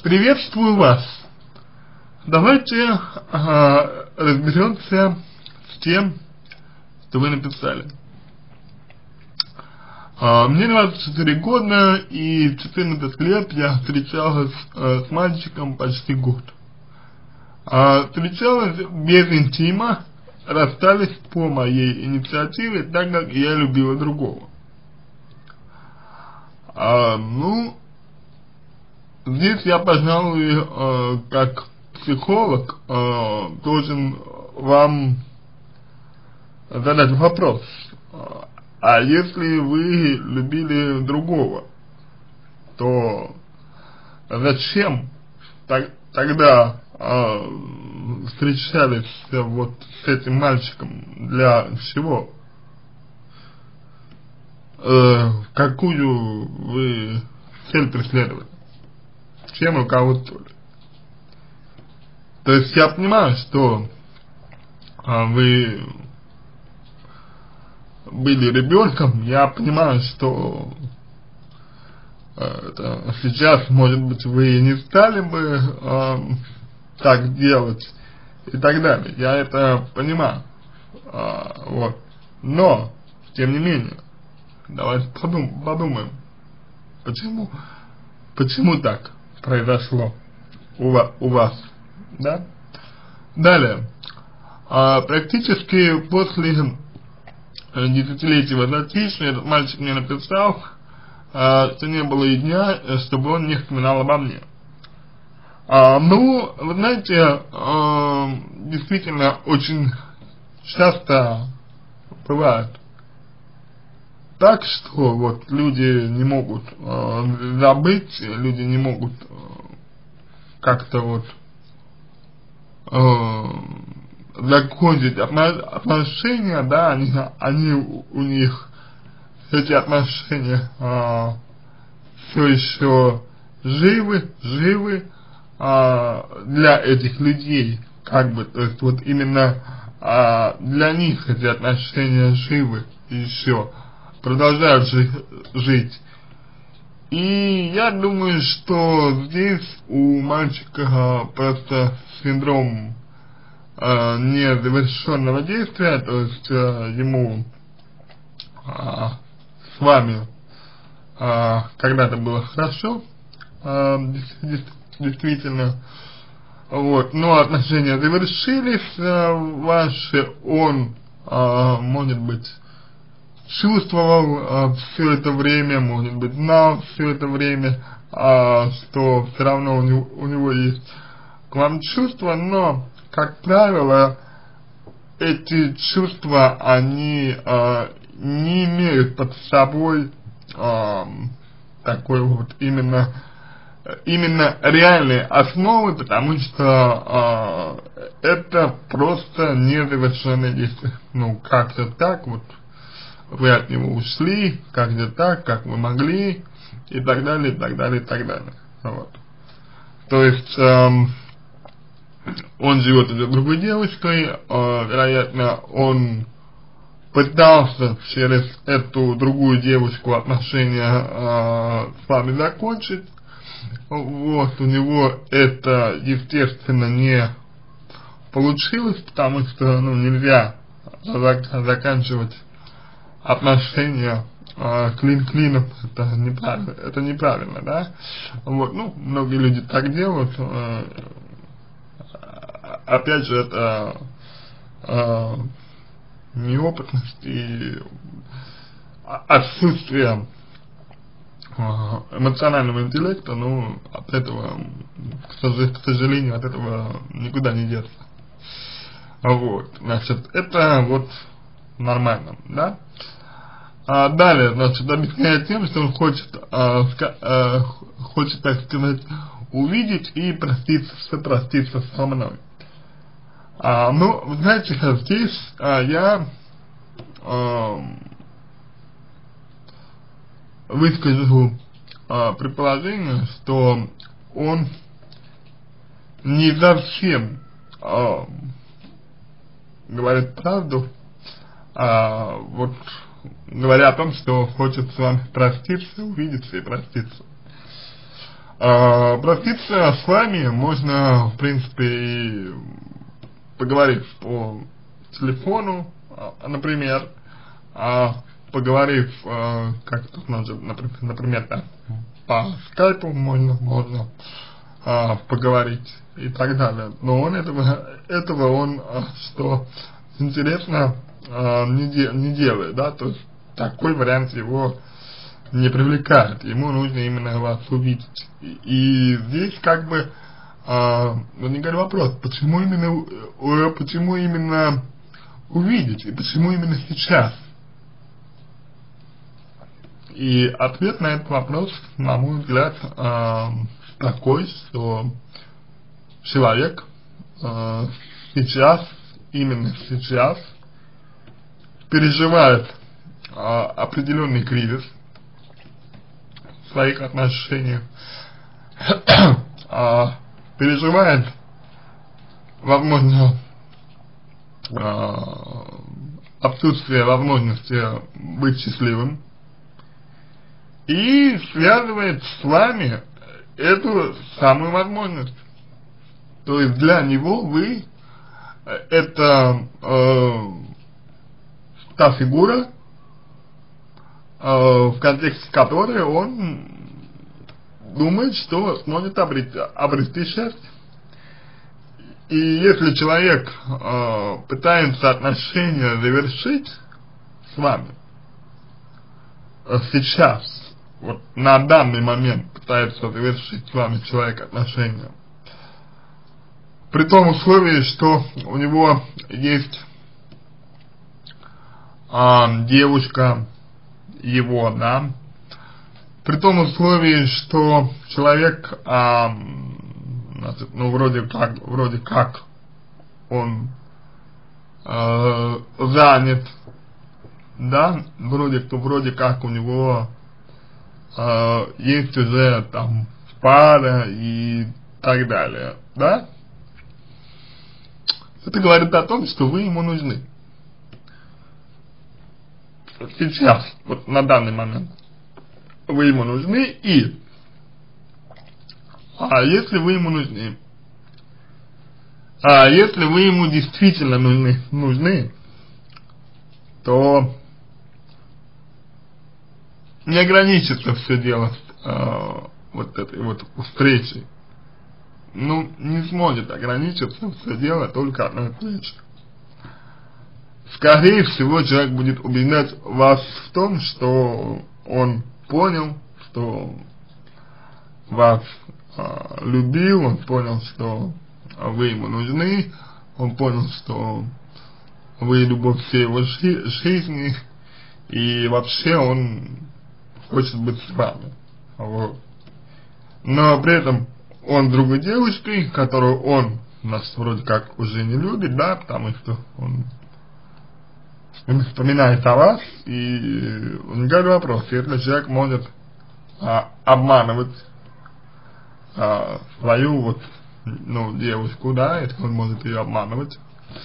Приветствую вас. Давайте разберемся с тем, что вы написали. Мне 24 года, и 14 лет я встречалась с мальчиком почти год. Встречалась без интима, расстались по моей инициативе, так как я любила другого. Здесь я, пожалуй, как психолог, должен вам задать вопрос. А если вы любили другого, то зачем тогда встречались вот с этим мальчиком? Для чего? Какую вы цель преследовали? Чем руководствовали? То есть я понимаю, что вы были ребенком, я понимаю, что сейчас, может быть, вы не стали бы так делать и так далее. Я это понимаю. Вот. Но, тем не менее, давайте подумаем, почему так произошло у вас, да? Далее, практически после десятилетия затишья этот мальчик мне написал, что не было и дня, чтобы он не вспоминал обо мне. Вы знаете, действительно очень часто бывает так, что вот люди не могут забыть, люди не могут как-то вот закончить отношения, да, они у них эти отношения все еще живы для этих людей, как бы, то есть вот именно для них эти отношения живы еще, продолжают жить. И я думаю, что здесь у мальчика просто синдром незавершенного действия, то есть ему с вами когда-то было хорошо, действительно, вот, но отношения завершились ваши, он, может быть, чувствовал все это время, может быть, знал все это время, что все равно у него есть к вам чувства, но, как правило, эти чувства, они не имеют под собой такой вот именно реальной основы, потому что это просто незавершенное действие. Ну, как-то так вот, вы от него ушли, как-то так, как вы могли, и так далее, и так далее, и так далее. Вот. То есть, он живет с другой девушкой, вероятно, он пытался через эту другую девушку отношения с вами закончить. Вот, у него это, естественно, не получилось, потому что, нельзя заканчивать отношения клин клином, это неправильно, да? Вот, многие люди так делают, опять же, это неопытность и отсутствие эмоционального интеллекта, от этого, к сожалению, от этого никуда не деться. Вот, значит, это вот нормально, да? Далее, значит, объясняет тем, что он хочет, так сказать, увидеть и проститься со мной. Вы знаете, здесь я выскажу предположение, что он не совсем говорит правду, вот говоря о том, что хочет с вами проститься, увидеться и проститься. Проститься с вами можно, в принципе, и поговорив по телефону, например, поговорив, как тут например, да, по скайпу можно поговорить и так далее. Но он этого он, что интересно, не делает, да, то есть такой вариант его не привлекает, ему нужно именно вас увидеть. И здесь как бы возникает вопрос, почему именно увидеть и почему именно сейчас? И ответ на этот вопрос, на мой взгляд, такой, что человек сейчас, именно сейчас, переживает определенный кризис в своих отношениях, переживает, возможно, отсутствие возможности быть счастливым, и связывает с вами эту самую возможность. То есть для него вы это та фигура, в контексте которой он думает, что сможет обрести счастье. И если человек пытается отношения завершить с вами сейчас, вот на данный момент пытается завершить с вами человек отношения, при том условии, что у него есть девушка его, да, при том условии, что человек, значит, ну, вроде как он занят, да, вроде как у него есть уже там пара и так далее, да, это говорит о том, что вы ему нужны. Сейчас, вот на данный момент, вы ему нужны, и если вы ему нужны, если вы ему действительно нужны, то не ограничится все дело вот этой вот встречей. Ну, не сможет ограничиться все дело только одной встречей. Скорее всего, человек будет убеждать вас в том, что он понял, что вас любил, он понял, что вы ему нужны, он понял, что вы любовь всей его жизни, и вообще он хочет быть с вами. Вот. Но при этом он с другой девушкой, которую он нас вроде как уже не любит, да, потому что он вспоминает о вас, и возникает вопрос, если человек может обманывать свою вот, ну, девушку, да, если он может ее обманывать,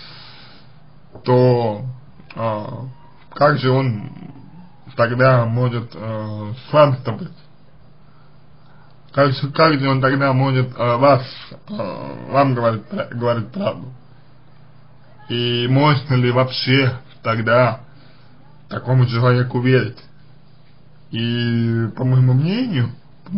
то как же он тогда может с вами-то быть? Как же он тогда может вам говорить правду? И можно ли вообще тогда такому человеку верить? И по моему мнению,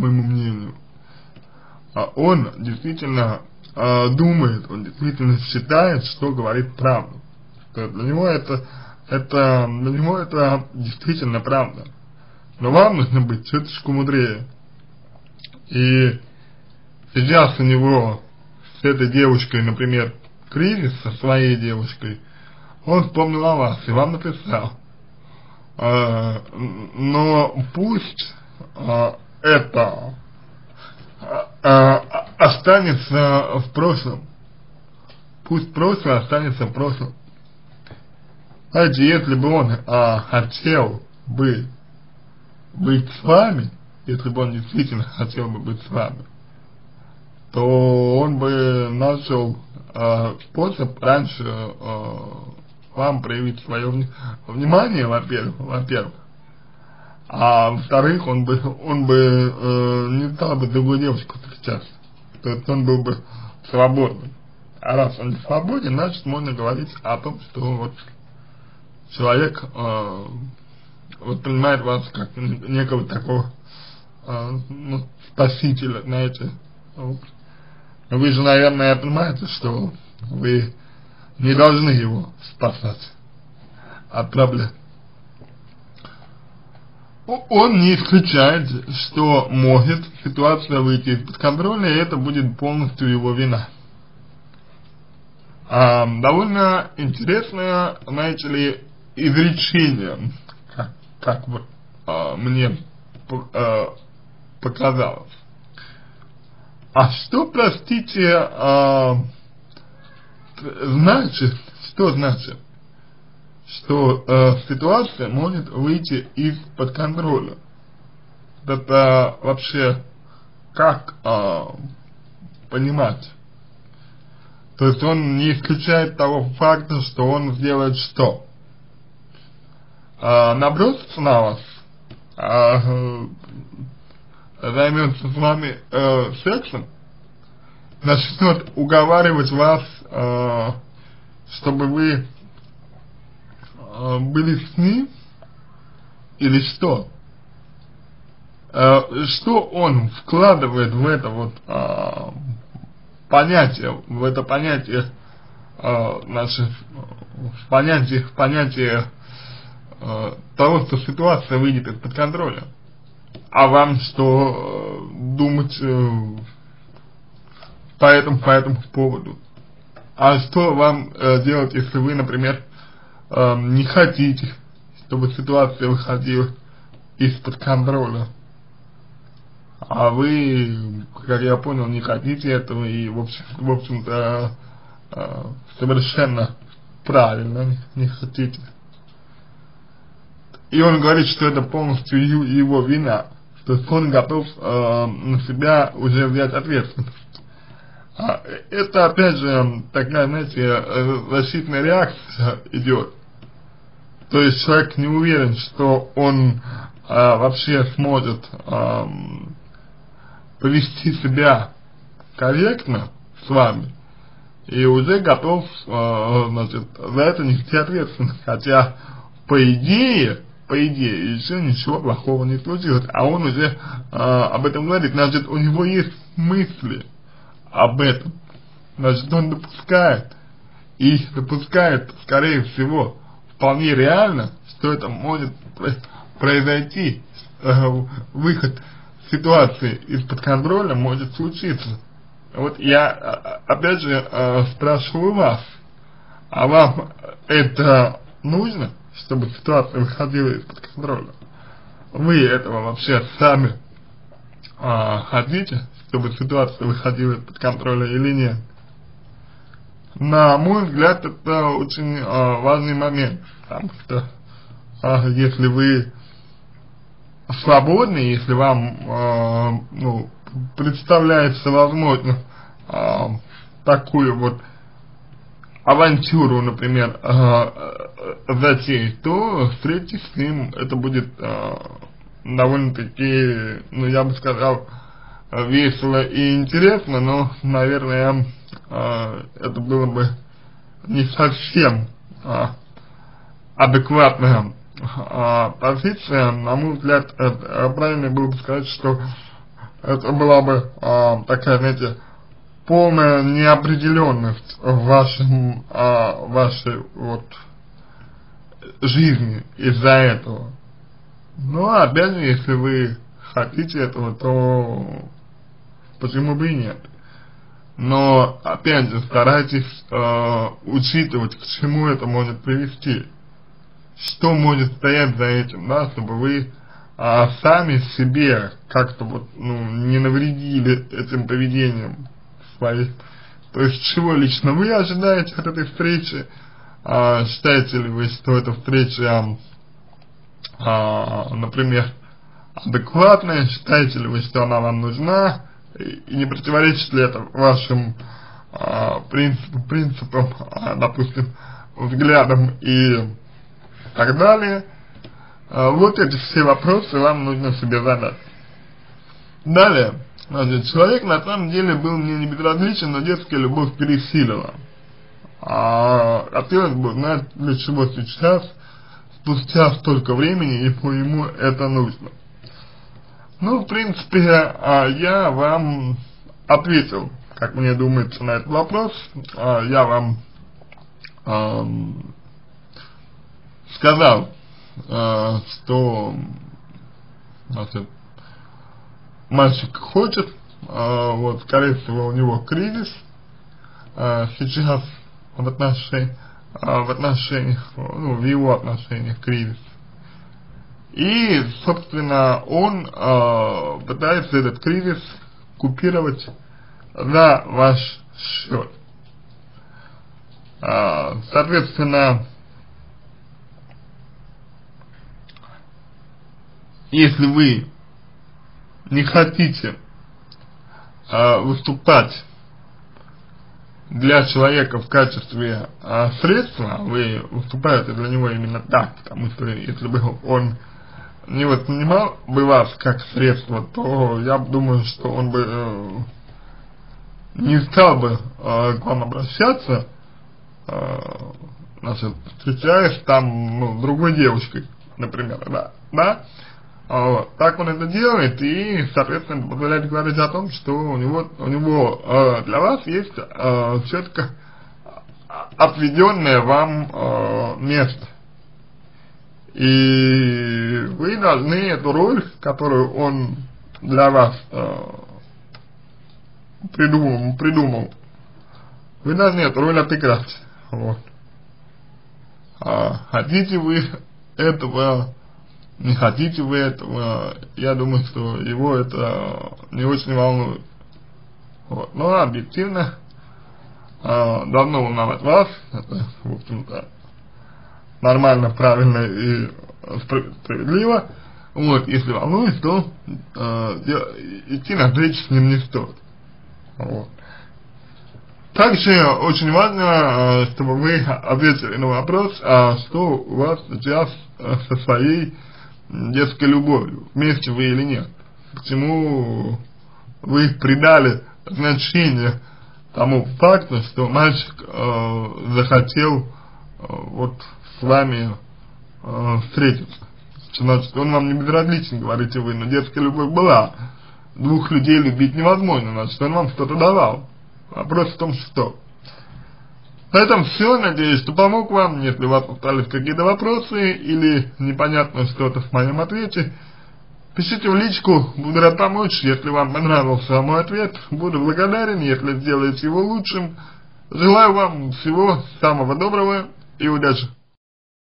он действительно думает, он действительно считает, что говорит правду. Что для него это действительно правда. Но вам нужно быть чуточку мудрее. И сейчас у него с этой девушкой, например, кризис со своей девушкой, он вспомнил о вас и вам написал. Но пусть это останется в прошлом. Пусть прошлое останется в прошлом. Знаете, если бы он хотел бы быть с вами, если бы он действительно хотел бы быть с вами, то он бы нашел способ раньше вам проявить свое внимание, во-первых, а во-вторых, он бы не стал бы другую девушку встречаться, то есть он был бы свободным. А раз он не свободен, значит можно говорить о том, что вот человек воспринимает вас как некого такого ну, спасителя, знаете. Вот. Вы же, наверное, понимаете, что вы не должны его спасать от проблем. Он не исключает, что может ситуация выйти из-под контроля, и это будет полностью его вина. Довольно интересное, знаете ли, изречение, как вот мне показалось. А что, простите, значит, что ситуация может выйти из-под контроля? Это вообще как понимать? То есть он не исключает того факта, что он сделает что? Набросится на вас, займется с вами сексом, начнет уговаривать вас, чтобы вы были с ним, или что? Что он вкладывает в это вот понятие, наше понятие того, что ситуация выйдет из-под контроля? А вам что думать по этому поводу? А что вам делать, если вы, например, не хотите, чтобы ситуация выходила из-под контроля? А вы, как я понял, не хотите этого, и в общем-то совершенно правильно не хотите. И он говорит, что это полностью его вина, то есть он готов на себя уже взять ответственность. Это опять же такая, знаете, защитная реакция идет. То есть человек не уверен, что он вообще сможет повести себя корректно с вами, и уже готов, значит, за это нести ответственность. Хотя по идее, еще ничего плохого не случилось, а он уже об этом говорит, значит, у него есть мысли об этом, значит, он допускает, скорее всего, вполне реально, что это может произойти, выход ситуации из-под контроля может случиться. Вот я, опять же, спрашиваю вас, а вам это нужно, чтобы ситуация выходила из-под контроля? Вы этого вообще сами хотите, чтобы ситуация выходила из-под контроля или нет? На мой взгляд, это очень важный момент, потому что если вы свободны, если вам ну, представляется возможно такую вот авантюру, например, затеять, то встретиться с ним это будет довольно-таки, ну я бы сказал, весело и интересно, но, наверное, это было бы не совсем адекватная позиция. На мой взгляд, правильно было бы сказать, что это была бы такая, знаете, полная неопределенность в вашей вот жизни из-за этого. Но опять же, если вы хотите этого, то почему бы и нет? Но опять же, старайтесь учитывать, к чему это может привести, что может стоять за этим, да, чтобы вы сами себе как-то вот, ну, не навредили этим поведением своих. То есть, чего лично вы ожидаете от этой встречи, считаете ли вы, что эта встреча, например, адекватная, считаете ли вы, что она вам нужна, и не противоречит ли это вашим принципам, допустим, взглядам и так далее. Вот эти все вопросы вам нужно себе задать. Далее, значит, человек на самом деле был мне не безразличен, но детская любовь пересилила. Хотелось бы знать, для чего сейчас, спустя столько времени, ему это нужно. Ну, в принципе, я вам ответил, как мне думается, на этот вопрос. Я вам сказал, что, значит, мальчик хочет, вот, скорее всего, у него кризис сейчас в отношениях, ну, в его отношениях кризис. И, собственно, он пытается этот кризис купировать за ваш счет. Соответственно, если вы не хотите выступать для человека в качестве средства, вы выступаете для него именно так, потому что если бы он не воспринимал бы вас как средство, то я думаю, что он бы не стал бы к вам обращаться, значит, встречаясь там, ну, с другой девушкой, например, да. Вот. Так он это делает, и, соответственно, позволяет говорить о том, что у него для вас есть четко отведенное вам место. И вы должны эту роль, которую он для вас придумал, вы должны эту роль отыграть. Вот. Хотите вы этого, не хотите вы этого, я думаю, что его это не очень волнует. Вот. Но объективно должно волновать вас, это, в общем-то, нормально, правильно и справедливо. Вот, если волнует, то идти на встречу с ним не стоит. Вот. Также очень важно, чтобы вы ответили на вопрос, что у вас сейчас со своей детской любовью, вместе вы или нет. Почему вы придали значение тому факту, что мальчик захотел вот с вами встретиться. Значит, он вам не безразличен, говорите вы, но детская любовь была. Двух людей любить невозможно, значит, он вам что-то давал. Вопрос в том, что. На этом все, надеюсь, что помог вам. Если у вас остались какие-то вопросы или непонятно что-то в моем ответе, пишите в личку, буду рад помочь. Если вам понравился мой ответ, буду благодарен, если сделаете его лучшим. Желаю вам всего самого доброго и удачи.